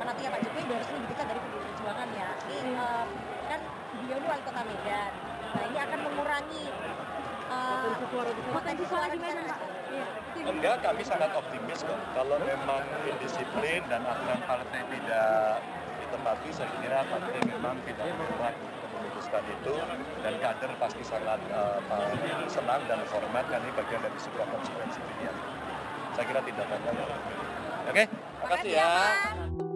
kan nantinya Pak Jokowi udah resmi dipecat dari PDI Perjuangan ya. Ini kan beliau ini wali kota Medan. Nah ini akan mengurangi potensi suara di Medan, Pak. Iya. Enggak, kami sangat optimis kok. Kalau memang indisiplin dan aturan partai tidak ditepati, saya kira partai memang tidak mudah memutuskan itu, dan kader pasti sangat senang dan hormat karena ini bagian dari sebuah konsekuensi pilihan. Saya kira tidak ada. Oke, makasih ya.